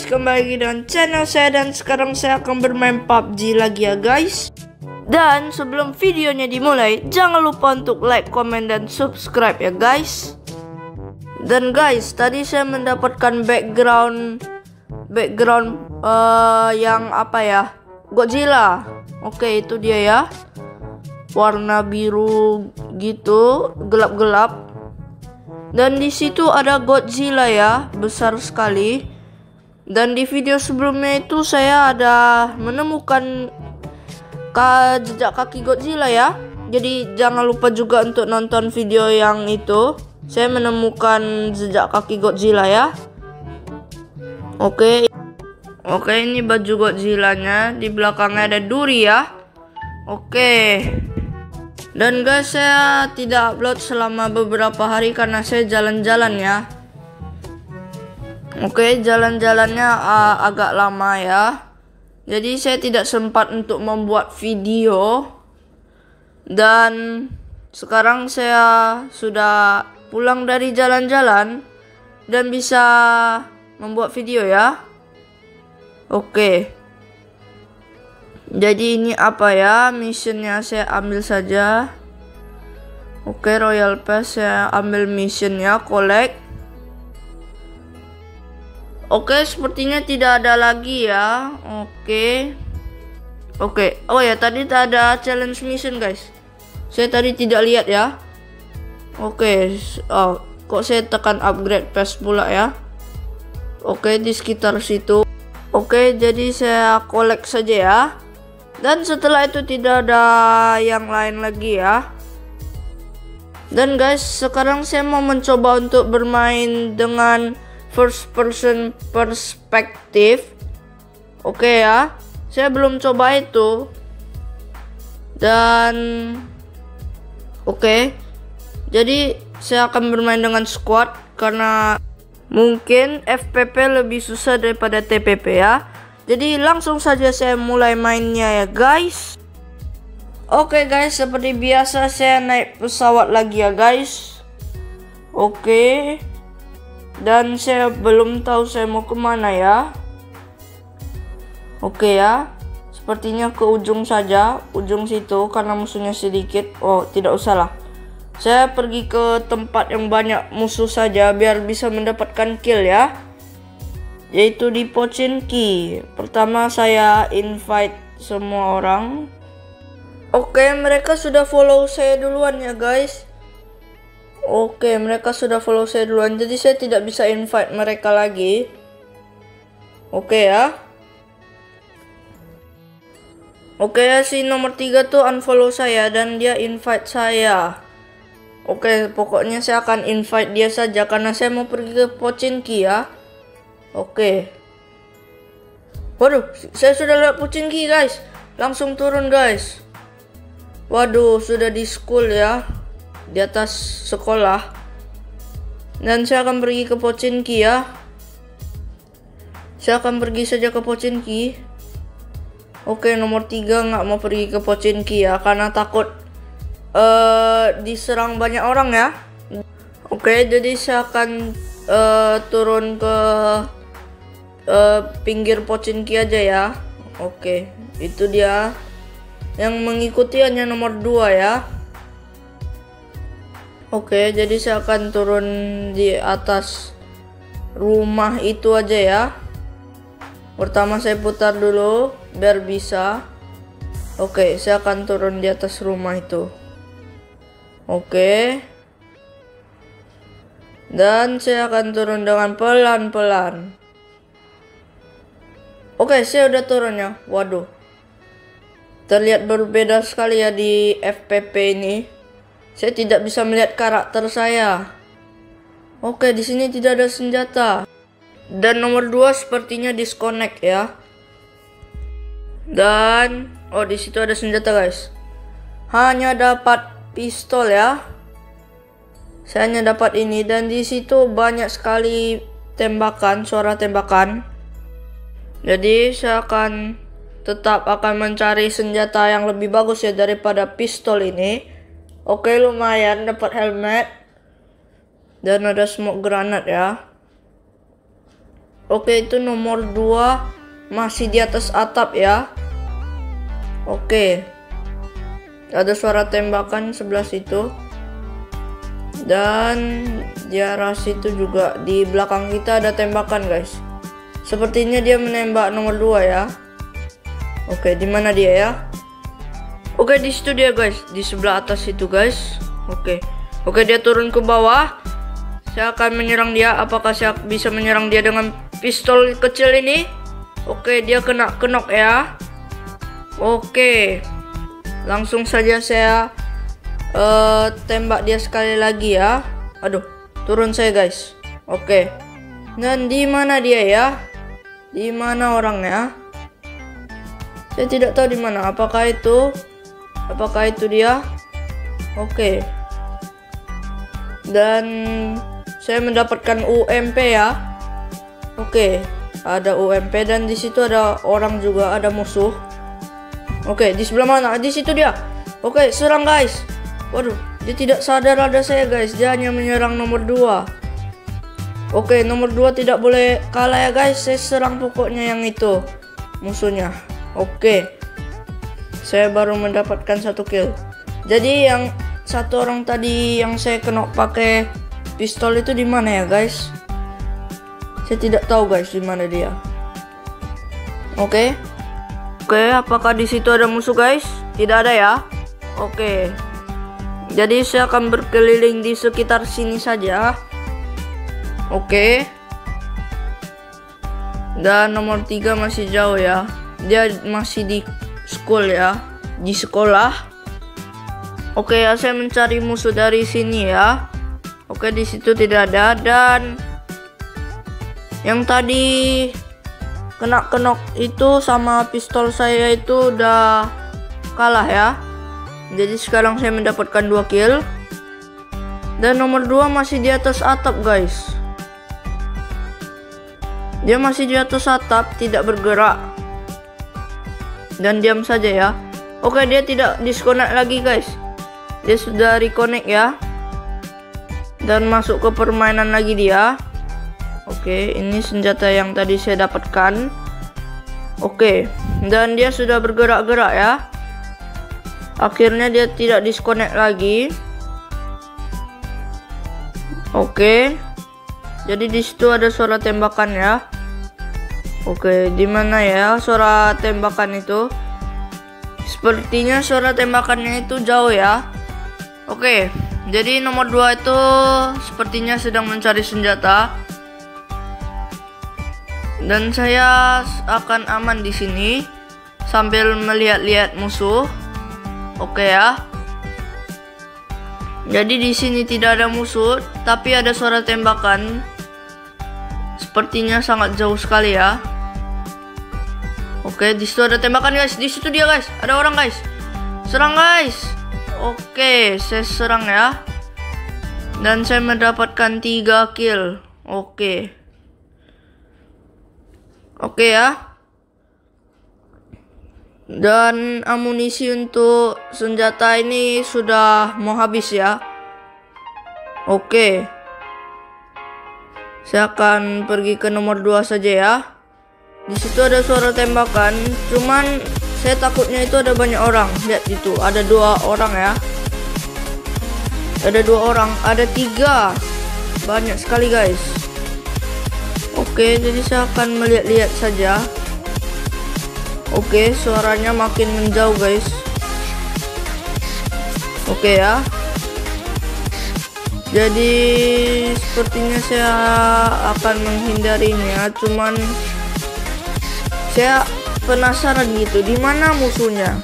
guys, kembali lagi dengan channel saya dan sekarang saya akan bermain PUBG lagi ya guys. Dan sebelum videonya dimulai, jangan lupa untuk like, komen, dan subscribe ya guys. Dan guys, tadi saya mendapatkan background yang apa ya, Godzilla. Oke, itu dia ya, warna biru gitu, gelap-gelap. Dan di situ ada Godzilla ya, besar sekali. Dan di video sebelumnya itu saya ada menemukan jejak kaki Godzilla ya. Jadi jangan lupa juga untuk nonton video yang itu. Saya menemukan jejak kaki Godzilla ya. Oke, ini baju Godzilla-nya. Di belakangnya ada duri ya. Oke. Dan guys, saya tidak upload selama beberapa hari karena saya jalan-jalan ya. Oke, jalan-jalannya agak lama ya. Jadi saya tidak sempat untuk membuat video. Dan sekarang saya sudah pulang dari jalan-jalan dan bisa membuat video ya. Oke. Jadi ini apa ya, missionnya saya ambil saja. Oke, Royal Pass saya ambil missionnya, collect. Oke, sepertinya tidak ada lagi ya. Oke. Oh ya, tadi tak ada challenge mission guys. Saya tadi tidak lihat ya. Oke, kok saya tekan upgrade pass pula ya. Oke, di sekitar situ. Oke, jadi saya collect saja ya. Dan setelah itu tidak ada yang lain lagi ya. Dan guys, sekarang saya mau mencoba untuk bermain dengan first person perspektif. Oke ya, saya belum coba itu. Dan oke, jadi saya akan bermain dengan squad karena mungkin FPP lebih susah daripada TPP ya. Jadi langsung saja saya mulai mainnya ya guys. Oke guys, seperti biasa saya naik pesawat lagi ya guys. Oke. Dan saya belum tahu saya mau kemana ya. Oke ya, sepertinya ke ujung saja, ujung situ karena musuhnya sedikit. Oh, tidak usah lah. Saya pergi ke tempat yang banyak musuh saja biar bisa mendapatkan kill ya. Yaitu di Pochinki. Pertama saya invite semua orang. Oke, mereka sudah follow saya duluan ya guys. Oke, mereka sudah follow saya duluan. Jadi saya tidak bisa invite mereka lagi. Oke ya. Oke ya, si nomor 3 tuh unfollow saya dan dia invite saya. Oke, pokoknya saya akan invite dia saja karena saya mau pergi ke Pochinki ya. Oke. Waduh, saya sudah lihat Pochinki guys. Langsung turun guys. Waduh, sudah di school ya. Di atas sekolah. Dan saya akan pergi ke Pochinki ya. Saya akan pergi saja ke Pochinki. Oke, nomor 3 nggak mau pergi ke Pochinki ya karena takut diserang banyak orang ya. Oke, jadi saya akan turun ke pinggir Pochinki aja ya. Oke, itu dia. Yang mengikuti hanya nomor 2 ya. Oke, jadi saya akan turun di atas rumah itu aja ya. Pertama saya putar dulu biar bisa. Oke, saya akan turun di atas rumah itu. Oke. Dan saya akan turun dengan pelan-pelan. Oke, saya udah turun ya. Waduh. Terlihat berbeda sekali ya di FPP ini. Saya tidak bisa melihat karakter saya. Oke, di sini tidak ada senjata. Dan nomor 2 sepertinya disconnect ya. Dan di situ ada senjata guys. Hanya dapat pistol ya. Saya hanya dapat ini dan di situ banyak sekali tembakan, suara tembakan. Jadi saya tetap akan mencari senjata yang lebih bagus ya daripada pistol ini. Oke, lumayan dapat helmet dan ada smoke granat ya. Oke, itu nomor 2 masih di atas atap ya. Oke. Ada suara tembakan sebelah situ. Dan di arah situ juga di belakang kita ada tembakan, guys. Sepertinya dia menembak nomor 2 ya. Oke, di mana dia ya? Oke, di situ dia, guys. Di sebelah atas itu, guys. Oke. Oke, dia turun ke bawah. Saya akan menyerang dia. Apakah saya bisa menyerang dia dengan pistol kecil ini? Oke, dia kena knock ya. Oke. Langsung saja saya tembak dia sekali lagi ya. Aduh, turun saya, guys. Oke. Dan di mana dia ya? Di mana orangnya? Saya tidak tahu di mana. Apakah itu dia? Oke. Dan saya mendapatkan UMP ya. Oke, ada UMP dan di situ ada orang juga, ada musuh. Oke, di sebelah mana? Di situ dia. Oke, serang, guys. Waduh, dia tidak sadar ada saya, guys. Dia hanya menyerang nomor 2. Oke, nomor 2 tidak boleh kalah ya, guys. Saya serang pokoknya yang itu musuhnya. Oke. Saya baru mendapatkan 1 kill. Jadi yang satu orang tadi yang saya kena pakai pistol itu di mana ya, guys? Saya tidak tahu, guys, di mana dia. Oke. Oke, apakah di situ ada musuh, guys? Tidak ada ya. Oke. Jadi saya akan berkeliling di sekitar sini saja. Oke. Dan nomor 3 masih jauh ya. Dia masih di school ya. Di sekolah. Oke ya, saya mencari musuh dari sini ya. Oke, di situ tidak ada. Dan yang tadi kena knock itu sama pistol saya itu udah kalah ya. Jadi sekarang saya mendapatkan 2 kill. Dan nomor 2 masih di atas atap, guys. Dia masih di atas atap, tidak bergerak. Dan diam saja ya. Oke, dia tidak disconnect lagi, guys. Dia sudah reconnect ya. Dan masuk ke permainan lagi dia. Oke, ini senjata yang tadi saya dapatkan. Oke, dan dia sudah bergerak-gerak ya. Akhirnya dia tidak disconnect lagi. Oke. Jadi di situ ada suara tembakan ya. Oke, di mana ya suara tembakan itu? Sepertinya suara tembakannya itu jauh ya. Oke, jadi nomor 2 itu sepertinya sedang mencari senjata. Dan saya akan aman di sini sambil melihat-lihat musuh. Oke ya. Jadi di sini tidak ada musuh, tapi ada suara tembakan. Sepertinya sangat jauh sekali ya. Oke, di situ ada tembakan, guys. Di situ dia, guys. Ada orang, guys. Serang, guys. Oke, saya serang ya. Dan saya mendapatkan 3 kill. Oke. Oke ya. Dan amunisi untuk senjata ini sudah mau habis ya. Oke. Saya akan pergi ke nomor 2 saja ya. Di situ ada suara tembakan, cuman saya takutnya itu ada banyak orang. Lihat itu, ada 2 orang ya. Ada 2 orang, ada 3. Banyak sekali, guys. Oke, jadi saya akan melihat-lihat saja. Oke, suaranya makin menjauh, guys. Oke ya. Jadi sepertinya saya akan menghindarinya, cuman saya penasaran gitu, di mana musuhnya.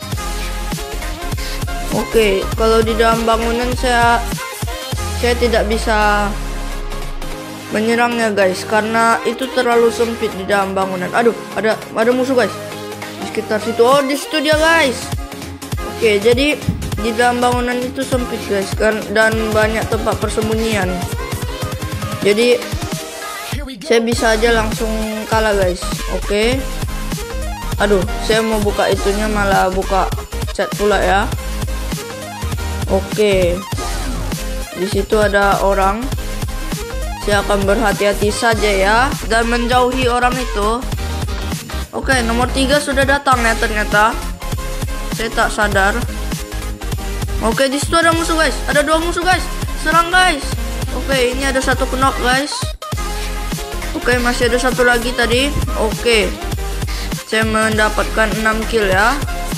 Oke, kalau di dalam bangunan saya tidak bisa menyerangnya, guys, karena itu terlalu sempit di dalam bangunan. Aduh, ada musuh, guys. Di sekitar situ. Oh, di situ dia, guys. Oke, jadi di dalam bangunan itu sempit, guys, dan banyak tempat persembunyian. Jadi saya bisa aja langsung kalah, guys. Oke. Aduh, saya mau buka itunya malah buka chat pula ya. Oke. Di situ ada orang. Saya akan berhati-hati saja ya dan menjauhi orang itu. Oke, nomor 3 sudah datang ya ternyata. Saya tak sadar. Oke, di situ ada musuh guys. Ada 2 musuh guys. Serang guys. Oke, ini ada 1 knock guys. Oke, masih ada 1 lagi tadi. Oke, saya mendapatkan 6 kill ya.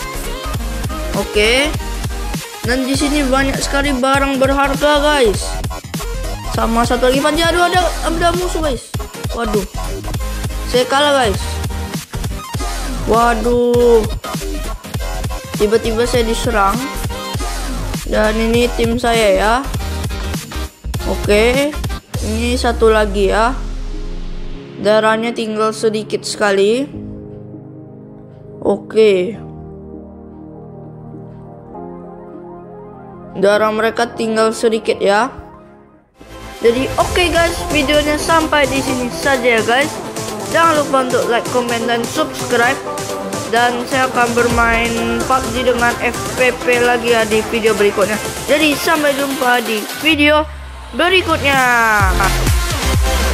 Oke. Dan di sini banyak sekali barang berharga guys. Sama 1 lagi panji. Aduh, ada musuh guys. Waduh, saya kalah guys. Waduh, tiba-tiba saya diserang. Dan ini tim saya ya. Oke, ini 1 lagi ya. Darahnya tinggal sedikit sekali. Oke, darah mereka tinggal sedikit ya. Jadi oke guys, videonya sampai di sini saja ya guys. Jangan lupa untuk like, comment, dan subscribe. Dan saya akan bermain PUBG dengan FPP lagi ya di video berikutnya. Jadi sampai jumpa di video berikutnya.